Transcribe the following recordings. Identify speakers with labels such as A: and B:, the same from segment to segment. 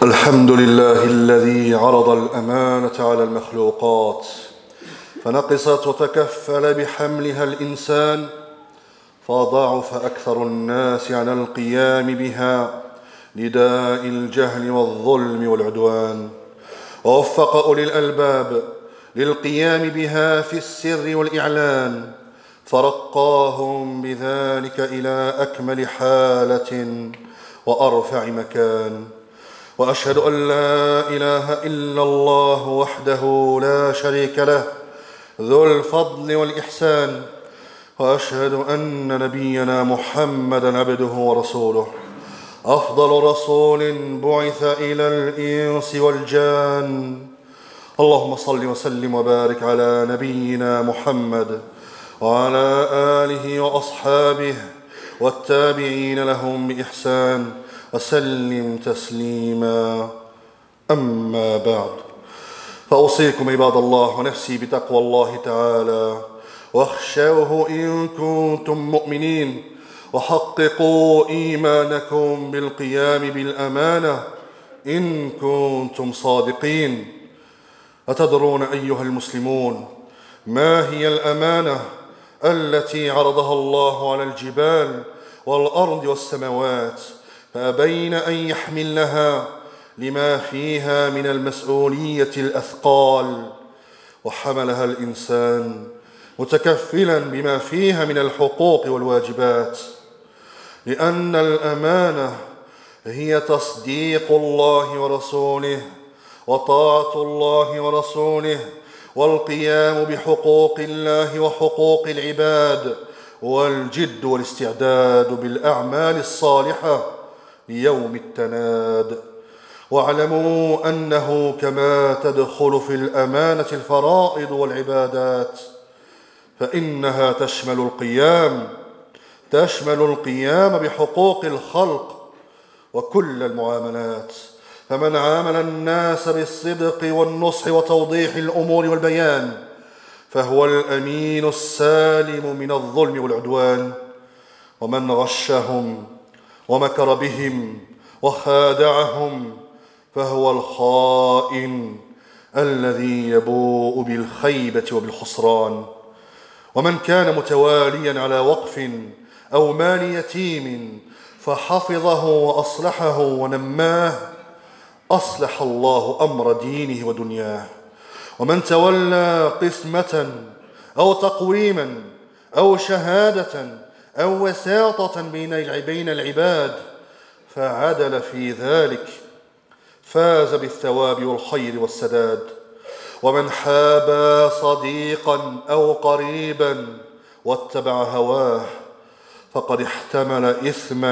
A: الحمد لله الذي عرض الأمانة على المخلوقات فنقصت وتكفل بحملها الإنسان، فضعف أكثر الناس عن القيام بها لداء الجهل والظلم والعدوان، ووفق أولي الألباب للقيام بها في السر والإعلان، فرقاهم بذلك إلى أكمل حالة وأرفع مكان. وأشهد أن لا إله إلا الله وحده لا شريك له ذو الفضل والإحسان، وأشهد أن نبينا محمدًا عبده ورسوله، أفضل رسول بعث إلى الإنس والجان. اللهم صل وسلم وبارك على نبينا محمد وعلى آله وأصحابه والتابعين لهم بإحسان وسلم تسليما. أما بعد، فأوصيكم عباد الله ونفسي بتقوى الله تعالى، واخشوه إن كنتم مؤمنين، وحققوا إيمانكم بالقيام بالأمانة إن كنتم صادقين. أتدرون أيها المسلمون ما هي الأمانة التي عرضها الله على الجبال والأرض والسماوات فأبين أن يحملنها لما فيها من المسؤولية الأثقال، وحملها الإنسان متكفلا بما فيها من الحقوق والواجبات؟ لأن الأمانة هي تصديق الله ورسوله وطاعة الله ورسوله والقيام بحقوق الله وحقوق العباد، والجد والاستعداد بالأعمال الصالحة ليوم التناد. واعلموا أنه كما تدخل في الأمانة الفرائض والعبادات فإنها تشمل القيام بحقوق الخلق وكل المعاملات. فمن عامل الناس بالصدق والنصح وتوضيح الأمور والبيان فهو الأمين السالم من الظلم والعدوان، ومن غشهم ومكر بهم وخادعهم فهو الخائن الذي يبوء بالخيبة وبالخسران. ومن كان متواليا على وقف أو مال يتيم فحفظه وأصلحه ونماه أصلح الله أمر دينه ودنياه. ومن تولى قسمة أو تقويما أو شهادة أو وساطة بين العباد فعدل في ذلك فاز بالثواب والخير والسداد. ومن حاب صديقا أو قريبا واتبع هواه فقد احتمل إثما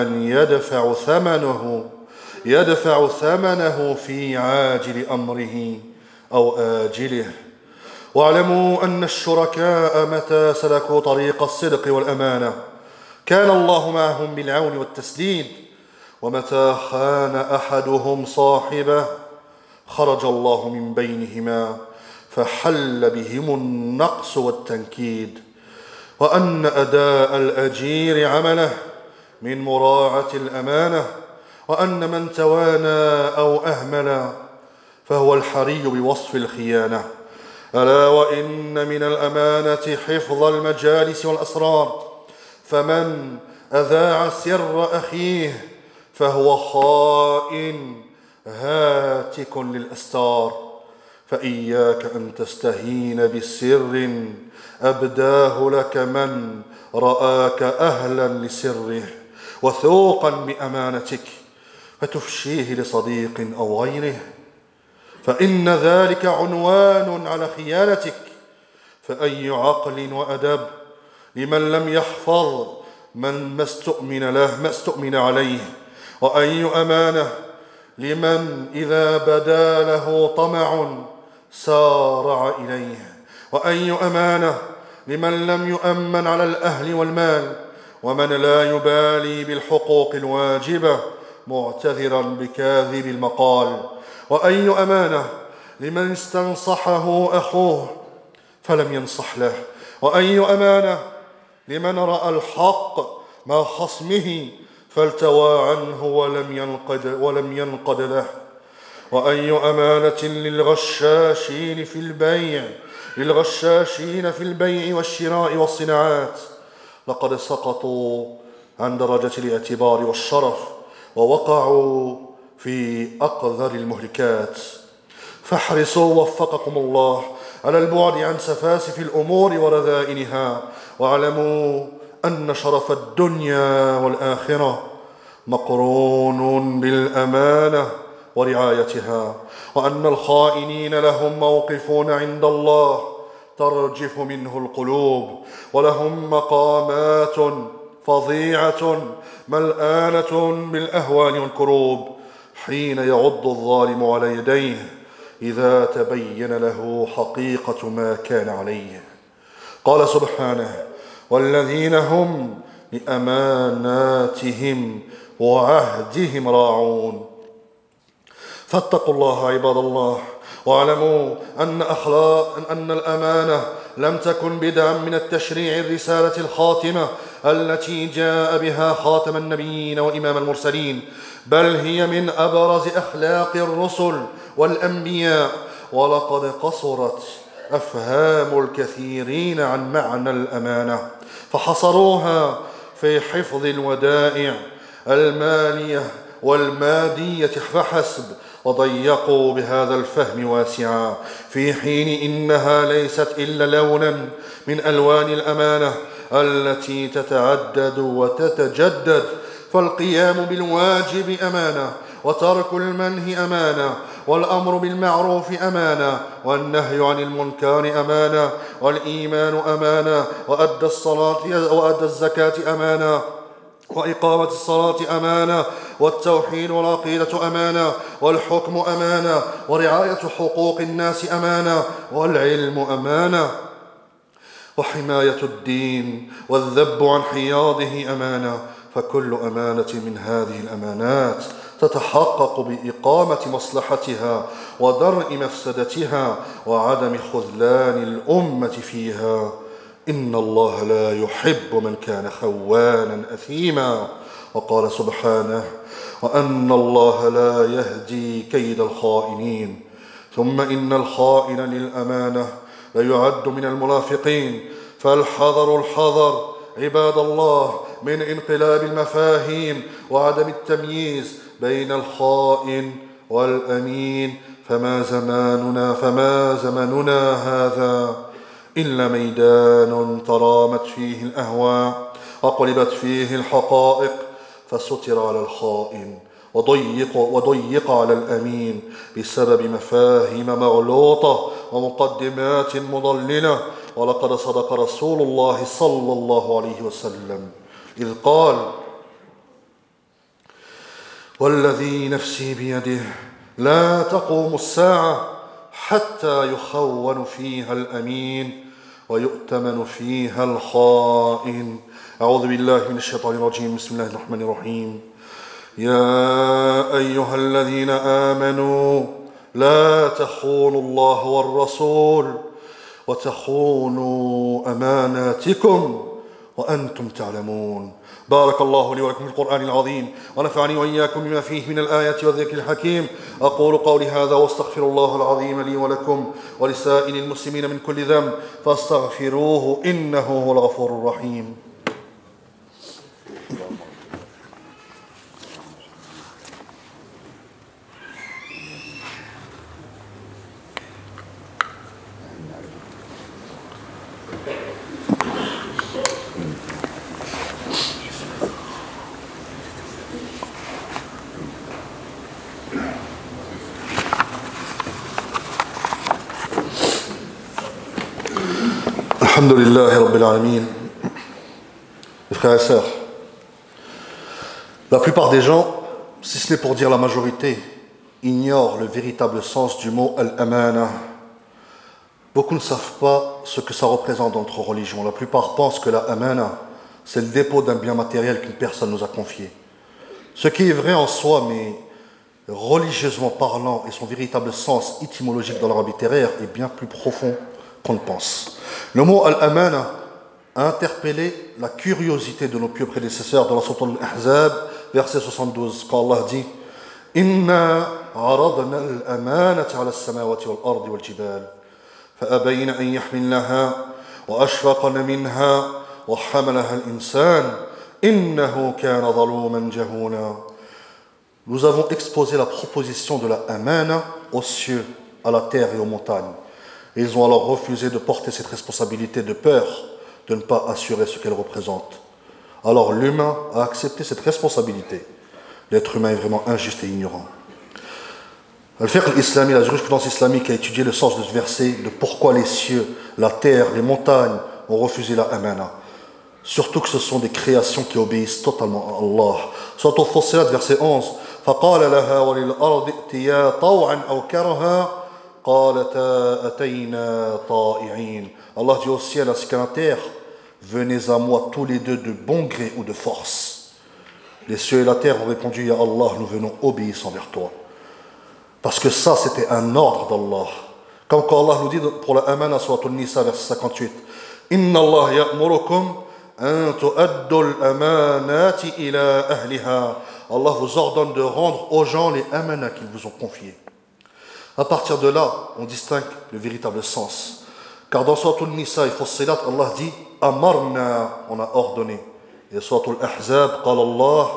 A: يدفع ثمنه في عاجل أمره أو آجله. واعلموا أن الشركاء متى سلكوا طريق الصدق والأمانة كان الله معهم بالعون والتسديد، ومتى خان أحدهم صاحبه خرج الله من بينهما فحل بهم النقص والتنكيد. وأن أداء الأجير عمله من مراعاة الأمانة، وأن من توانى أو أهمل فهو الحري بوصف الخيانة. ألا وإن من الأمانة حفظ المجالس والأسرار، فمن أذاع سر أخيه فهو خائن هاتك للأستار. فإياك أن تستهين بسر أبداه لك من رآك أهلا لسره وثوقا بأمانتك فتفشيه لصديق أو غيره، فإن ذلك عنوان على خيانتك. فأي عقل وأدب لمن لم يحفظ ما استؤمن عليه، وأي أمانة لمن إذا بدا له طمع سارع إليه، وأي أمانة لمن لم يؤمن على الأهل والمال، ومن لا يبالي بالحقوق الواجبة معتذرا بكاذب المقال، وأي أمانة لمن استنصحه أخوه فلم ينصح له، وأي أمانة لمن رأى الحق مع خصمه فالتوى عنه ولم ينقد له. وأي أمانة للغشاشين في البيع والشراء والصناعات. لقد سقطوا عن درجة الاعتبار والشرف ووقعوا في أقذر المهلكات. فاحرصوا وفقكم الله على البعد عن سفاسف الأمور ورذائلها، واعلموا أن شرف الدنيا والآخرة مقرون بالأمانة ورعايتها، وأن الخائنين لهم موقفون عند الله ترجف منه القلوب، ولهم مقامات فظيعة ملآنة بالأهوال والكروب حين يعض الظالم على يديه إذا تبين له حقيقة ما كان عليه. قال سبحانه: والذين هم لأماناتهم وعهدهم راعون. فاتقوا الله عباد الله، واعلموا أن الأمانة لم تكن بدعا من التشريع الرسالة الخاتمة التي جاء بها خاتم النبيين وإمام المرسلين، بل هي من أبرز أخلاق الرسل والأنبياء. ولقد قصرت أفهام الكثيرين عن معنى الأمانة، فحصروها في حفظ الودائع المالية والمادية فحسب، وضيقوا بهذا الفهم واسعا، في حين إنها ليست إلا لونا من ألوان الأمانة التي تتعدد وتتجدد. فالقيام بالواجب أمانة، وترك المنهي أمانة، والأمر بالمعروف أمانة، والنهي عن المنكر أمانة، والإيمان أمانة، وأدى الزكاة أمانة، وإقامة الصلاة أمانة، والتوحيد والعقيدة أمانة، والحكم أمانة، ورعاية حقوق الناس أمانة، والعلم أمانة، وحماية الدين والذب عن حياضه أمانة. فكل أمانة من هذه الأمانات تتحقق بإقامة مصلحتها ودرء مفسدتها وعدم خذلان الأمة فيها. إن الله لا يحب من كان خوانا أثيما. وقال سبحانه: وأن الله لا يهدي كيد الخائنين. ثم إن الخائن للأمانة ليعد من المنافقين. فالحذر الحذر عباد الله من انقلاب المفاهيم وعدم التمييز بين الخائن والأمين. فما زمننا هذا إلا ميدان ترامت فيه الأهواء وقلبت فيه الحقائق، فستر على الخائن وضيق على الأمين بسبب مفاهيم مغلوطة ومقدمات مضللة. ولقد صدق رسول الله صلى الله عليه وسلم إذ قال: والذي نفسي بيده لا تقوم الساعة حتى يخون فيها الأمين ويؤتمن فيها الخائن. أعوذ بالله من الشيطان الرجيم. بسم الله الرحمن الرحيم. يا أيها الذين آمنوا لا تخونوا الله والرسول وتخونوا أماناتكم وأنتم تعلمون. بارك الله لي ولكم في القرآن العظيم، ونفعني وإياكم بما فيه من الآيات والذكر الحكيم. أقول قولي هذا واستغفر الله العظيم لي ولكم ولسائر المسلمين من كل ذنب فاستغفروه إنه هو الغفور الرحيم. Alhamdulillah Rabbil Alamin. Mes frères et sœurs, la plupart des gens, si ce n'est pour dire la majorité, ignorent le véritable sens du mot al-amana. Beaucoup ne savent pas ce que ça représente dans notre religion. La plupart pensent que la amana, c'est le dépôt d'un bien matériel qu'une personne nous a confié. Ce qui est vrai en soi, mais religieusement parlant, et son véritable sens étymologique dans l'arabe littéraire est bien plus profond qu'on ne pense. Le mot al-amana a interpellé la curiosité de nos pieux prédécesseurs dans la sourate Al-Ahzab, verset 72, quand Allah dit: إنا عرضنا الأمانة على السماوات والأرض والجبال فأبين أن يحملنها وأشفقن منها وحملها الإنسان إنه كان ظلوما جهولا. Nous avons exposé la proposition de la amana aux cieux, à la terre et aux montagnes. Ils ont alors refusé de porter cette responsabilité de peur de ne pas assurer ce qu'elle représente. Alors l'humain a accepté cette responsabilité. L'être humain est vraiment injuste et ignorant. Al-Fiqh al-Islami, la jurisprudence islamique, a étudié le sens de ce verset, de pourquoi les cieux, la terre, les montagnes ont refusé la amana. Surtout que ce sont des créations qui obéissent totalement à Allah. Soit au Fussilat, verset 11, فَقَالَ لَهَا وَلِلْأَرْضِ ائْتِيَا طَوْعًا أَوْ كَرْهًا قَالَتَا أَتَيْنَا طَائِعِينَ. Allah dit au ciel ainsi qu'à la terre, venez à moi tous les deux de bon gré ou de force. Les cieux et la terre ont répondu, Ya Allah, nous venons obéissant vers toi. Parce que ça, c'était un ordre d'Allah. Comme quand Allah nous dit pour la amana, Surat An-Nisa, verset 58, Inna Allah ya'murukum an tu'addu al-amanati ila ahliha. Allah vous ordonne de rendre aux gens les amanas qu'ils vous ont confiés. À partir de là, on distingue le véritable sens. Car dans Surat An-Nisa et Fussilat, Allah dit Amarna, on a ordonné. Et Surat Al-Ahzab, qala Allah,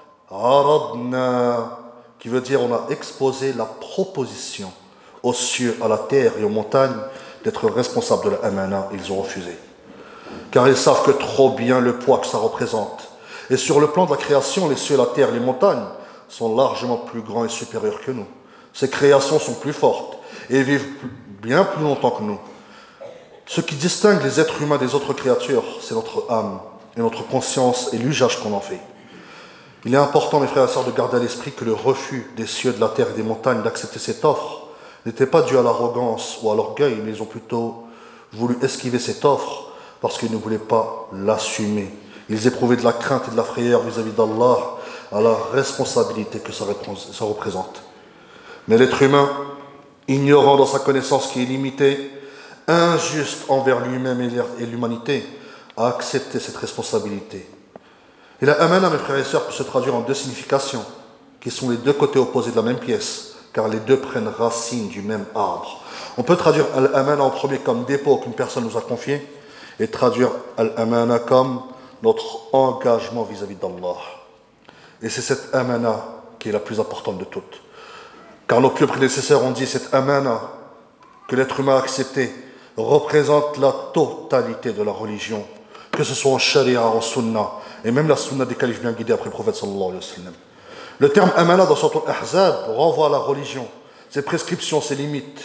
A: Aradna, qui veut dire on a exposé la proposition aux cieux, à la terre et aux montagnes d'être responsables de la amana. Ils ont refusé. Car ils savent que trop bien le poids que ça représente. Et sur le plan de la création, les cieux, la terre, les montagnes sont largement plus grands et supérieurs que nous. Ces créations sont plus fortes et vivent bien plus longtemps que nous. Ce qui distingue les êtres humains des autres créatures, c'est notre âme et notre conscience et l'usage qu'on en fait. Il est important, mes frères et sœurs, de garder à l'esprit que le refus des cieux, de la terre et des montagnes d'accepter cette offre n'était pas dû à l'arrogance ou à l'orgueil, mais ils ont plutôt voulu esquiver cette offre parce qu'ils ne voulaient pas l'assumer. Ils éprouvaient de la crainte et de la frayeur vis-à-vis d'Allah, à la responsabilité que ça représente. Mais l'être humain, ignorant dans sa connaissance qui est limitée, injuste envers lui-même et l'humanité, a accepté cette responsabilité. Et la amana, mes frères et sœurs, peut se traduire en deux significations, qui sont les deux côtés opposés de la même pièce, car les deux prennent racine du même arbre. On peut traduire al-amana en premier comme dépôt qu'une personne nous a confié, et traduire al-amana comme notre engagement vis-à-vis d'Allah. Et c'est cette amana qui est la plus importante de toutes. Car nos pieux prédécesseurs ont dit cette amana que l'être humain a acceptée représente la totalité de la religion, que ce soit en sharia, en sunna, et même la sunna des califes bien guidés après le prophète sallallahu alayhi wa sallam. Le terme amana dans Surat Al-Ahzab renvoie à la religion, ses prescriptions, ses limites.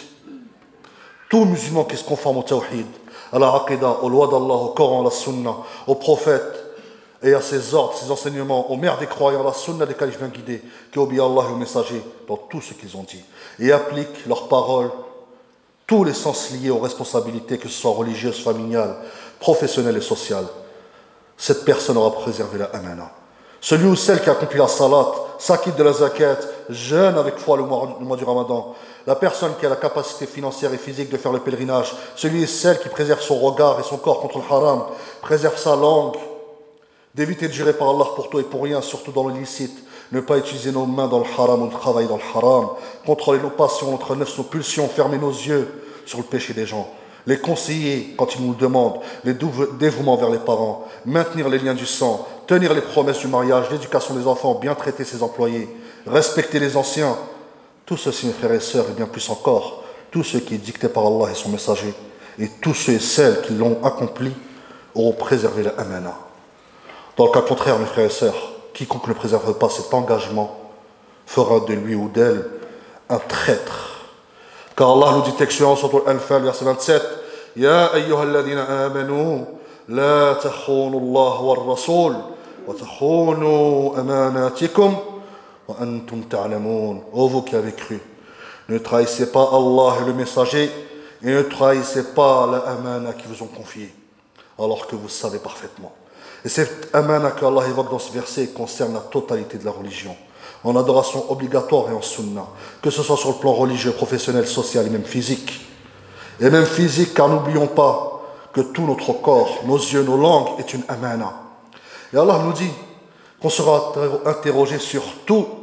A: Tout musulman qui se conforme au tawhid, à la aqidah, aux lois d'Allah, au Coran, à la sunna, aux prophètes et à ses ordres, ses enseignements, aux mères des croyants, à la sunna des califes bien guidés, qui obéit à Allah et aux messagers dans tout ce qu'ils ont dit, et appliquent leurs paroles, tous les sens liés aux responsabilités, que ce soit religieuses, familiales, professionnelles et sociales. Cette personne aura préservé la amana. Celui ou celle qui accomplit la salat, s'acquitte de la zakat, jeûne avec foi le mois du Ramadan, la personne qui a la capacité financière et physique de faire le pèlerinage, celui et celle qui préserve son regard et son corps contre le haram, préserve sa langue, d'éviter de jurer par Allah pour tout et pour rien, surtout dans l'illicite, ne pas utiliser nos mains dans le haram ou de travailler dans le haram, contrôler nos passions, notre nefs, nos pulsions, fermer nos yeux sur le péché des gens, les conseiller quand ils nous le demandent, les dévouements vers les parents, maintenir les liens du sang, tenir les promesses du mariage, l'éducation des enfants, bien traiter ses employés, respecter les anciens. Tout ceci, mes frères et sœurs, et bien plus encore, tout ce qui est dicté par Allah et son messager, et tous ceux et celles qui l'ont accompli auront préservé la amana. Dans le cas contraire, mes frères et sœurs, quiconque ne préserve pas cet engagement fera de lui ou d'elle un traître. Car Allah nous dit textuellement sur Al-Anfal, verset 27, Ya ayyuhalladhina amanu, la takhunu Allah wa ar-rasul, wa takhunu amanatikum, wa antum ta'lamun. Ô vous qui avez cru, ne trahissez pas Allah et le messager, et ne trahissez pas la amana qui vous ont confiée, alors que vous savez parfaitement. Et cette amana qu'Allah évoque dans ce verset concerne la totalité de la religion, en adoration obligatoire et en sunna, que ce soit sur le plan religieux, professionnel, social et même physique. Et même physique, car n'oublions pas que tout notre corps, nos yeux, nos langues est une amana. Et Allah nous dit qu'on sera interrogé sur tout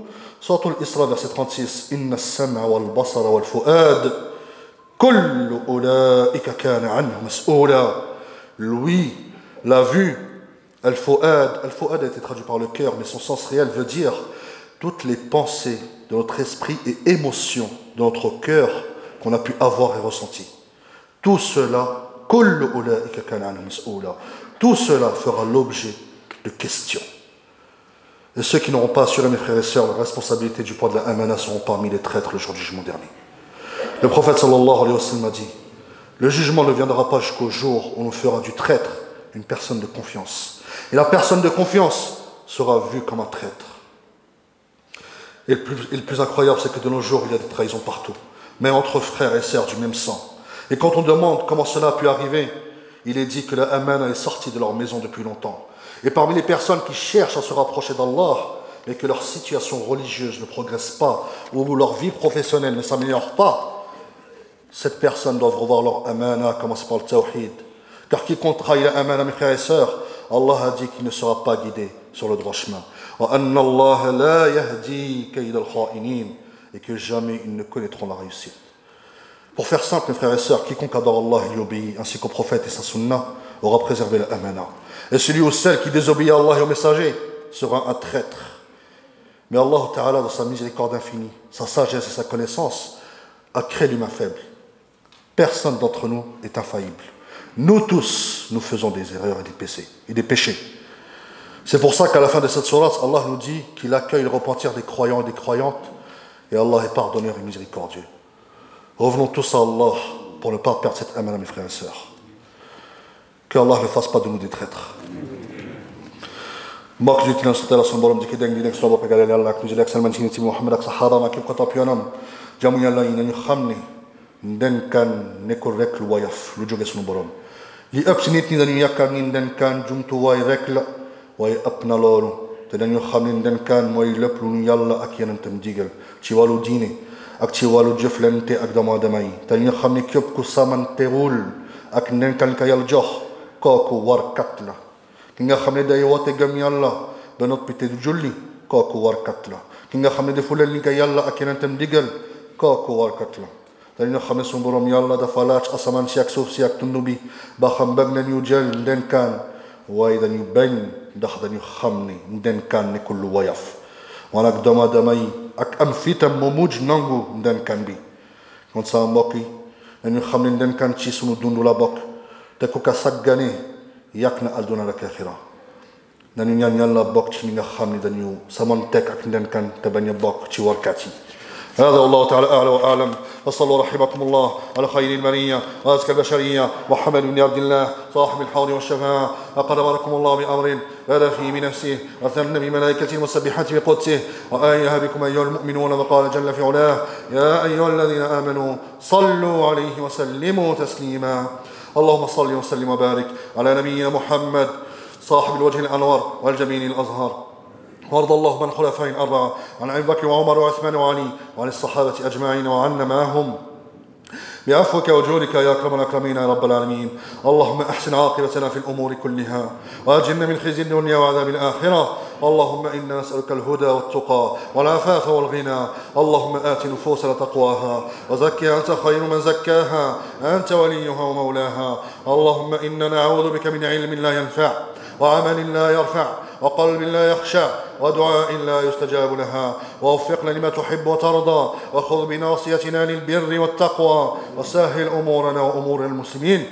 A: Sourate Al-Isra, verset 36. Inna as-sam'a wal-basara wal-fu'ad kullu ulaika kana anhu mas'oula. L'ouïe, la vue, al-fu'ad. Al-fu'ad a été traduit par le cœur, mais son sens réel veut dire toutes les pensées de notre esprit et émotions de notre cœur qu'on a pu avoir et ressentir. Tout cela, kullu ulaika kana anhu mas'oula. Tout cela fera l'objet de questions. Et ceux qui n'auront pas assuré, mes frères et sœurs, la responsabilité du poids de la amana seront parmi les traîtres le jour du jugement dernier. Le prophète sallallahu alayhi wa sallam a dit, le jugement ne viendra pas jusqu'au jour où on fera du traître une personne de confiance. Et la personne de confiance sera vue comme un traître. Et le plus incroyable, c'est que de nos jours, il y a des trahisons partout, mais entre frères et sœurs du même sang. Et quand on demande comment cela a pu arriver, il est dit que la amana est sortie de leur maison depuis longtemps. Et parmi les personnes qui cherchent à se rapprocher d'Allah, mais que leur situation religieuse ne progresse pas, ou leur vie professionnelle ne s'améliore pas, cette personne doit revoir leur amana, commencer par le tawhid. Car quiconque trahit la amana, mes frères et sœurs, Allah a dit qu'il ne sera pas guidé sur le droit chemin. Et que jamais ils ne connaîtront la réussite. Pour faire simple, mes frères et sœurs, quiconque adore Allah et lui obéit, ainsi qu'au prophète et sa sunnah, aura préservé la amana. Et celui ou celle qui désobéit à Allah et au messager sera un traître. Mais Allah Ta'ala, dans sa miséricorde infinie, sa sagesse et sa connaissance, a créé l'humain faible. Personne d'entre nous est infaillible. Nous tous, nous faisons des erreurs et des péchés. C'est pour ça qu'à la fin de cette sourate, Allah nous dit qu'il accueille le repentir des croyants et des croyantes, et Allah est pardonneur et miséricordieux. Revenons tous à Allah pour ne pas perdre cette amana, mes frères et sœurs. Que Allah ne fasse pas de nous des traîtres. mbokk ji ci sa téléphone borom di ki dégg di nekk soo bopp galeel yàlla ak ñu ak salman ci Muhammad ak saxaaba ma képp ko topp yoonam jamu yàlla yi nañu xam ne ndenkaan nekkul rek lu woyof lu jóge suñu borom li ëpp si nit ñi dañu yaakaar ni ndenkaan jumtuwaay rek la waaye ëpp na loolu te dañu xam ne ndenkaan mooy lépp lu ñu yàlla ak yenentam digal ci wàllu diine ak ci wàllu jëflante ak doomu aadama yi te ñu xam ne képp ku samantewul ak ndenkaan ka yàlla jox kooku warkat la ki nga xam ne day woote gëm yàlla ba noppi te du julli kooku warkat la ki nga xam ne defu leen li ko yàlla ak yenentam digal kooku warkat la dañu xam ne suñu borom yàlla dafa laaj asamaan si ak suuf si ak tund bi ba xam bëgg nañu jël ndenkaan waaye dañu bañ ndax dañu xam ne ndenkaan nekkul lu woyof wala ak doomu aadama yi ak am fitam moo mujj nangu ndenkaan bi kon sama mbokk yi dañu xam ne ndenkaan ci sunu dund la bokk te ku ko saggane yàq na àdduna ak aaxira dañu ñaan yàlla bokk ci ñi nga xam ne dañu samanteeg ak ndenkaan te bañ a bokk ci warkat yi هذا والله تعالى أعلى وأعلم وصلوا رحمكم الله على خير المنية وأزكى البشرية محمد بن عبد الله صاحب الحوض والشفاعة لقد أمركم الله بأمر بدا فيه بنفسه وثنى بملائكته المسبحة بقدسه وآيها بكم أيها المؤمنون وقال جل في علاه يا أيها الذين آمنوا صلوا عليه وسلموا تسليما اللهم صل وسلم وبارك على نبينا محمد صاحب الوجه الأنور والجبين الأزهر وارض اللهم عن الخلفاء الأربعة عن أبي بكر وعمر وعثمان وعلي وعن الصحابة أجمعين وعنا معهم بعفوك وجودك يا أكرم الأكرمين يا رب العالمين اللهم أحسن عاقبتنا في الأمور كلها وأجرنا من خزي الدنيا وعذاب الآخرة اللهم إنا نسألك الهدى والتقى والعفاف والغنى اللهم آت نفوسنا تقواها وزكها أنت خير من زكاها أنت وليها ومولاها اللهم إنا نعوذ بك من علم لا ينفع وعمل لا يرفع وقلب لا يخشع ودعاء لا يستجاب لها ووفقنا لما تحب وترضى وخذ بناصيتنا للبر والتقوى وسهل أمورنا وأمور المسلمين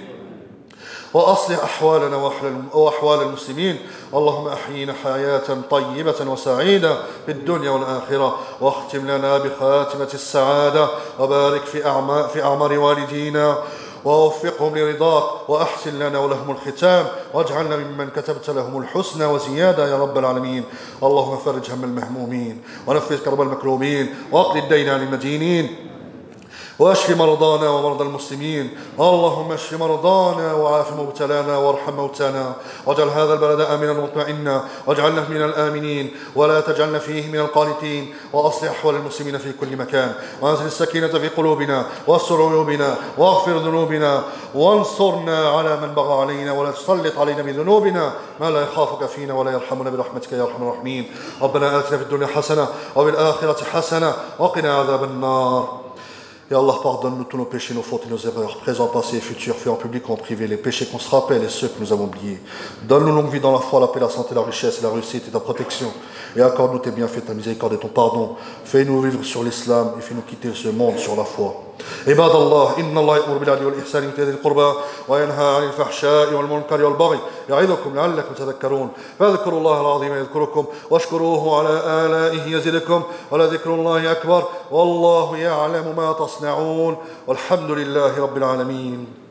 A: وأصلح أحوالنا وأحوال المسلمين اللهم أحيينا حياة طيبة وسعيدة في الدنيا والآخرة واختم لنا بخاتمة السعادة وبارك في أعمار والدينا ووفقهم لرضاك وأحسن لنا ولهم الختام واجعلنا ممن كتبت لهم الحسنى وزيادة يا رب العالمين اللهم فرج هم المهمومين ونفذ كرب المكروبين واقض الدين عن المدينين واشف مرضانا ومرضى المسلمين. اللهم اشف مرضانا وعاف مبتلانا وارحم موتانا، واجعل هذا البلد آمنا مطمئنا، واجعلنا من الآمنين ولا تجعلنا فيه من القانتين، وأصلح أحوال المسلمين في كل مكان، وأنزل السكينة في قلوبنا واستر عيوبنا واغفر ذنوبنا، وانصرنا على من بغى علينا، ولا تسلط علينا بذنوبنا ما لا يخافك فينا ولا يرحمنا برحمتك يا أرحم الراحمين. ربنا آتنا في الدنيا حسنة وفي الآخرة حسنة وقنا عذاب النار. Ya Allah, pardonne-nous tous nos péchés, nos fautes et nos erreurs, présents, passés et futurs, faits en public ou en privé, les péchés qu'on se rappelle et ceux que nous avons oubliés. Donne-nous longue vie dans la foi, la paix, la santé, la richesse, la réussite et ta protection. Et accorde-nous tes bienfaits, ta miséricorde et ton pardon. Fais-nous vivre sur l'islam et fais-nous quitter ce monde sur la foi. عباد الله إن الله يأمر بالعدل والإحسان وإيتاء ذي القربى وينهى عن الفحشاء والمنكر والبغي يعظكم لعلكم تذكرون فاذكروا الله العظيم يذكركم واشكروه على آلائه يزدكم ولذكر الله أكبر والله يعلم ما تصنعون والحمد لله رب العالمين.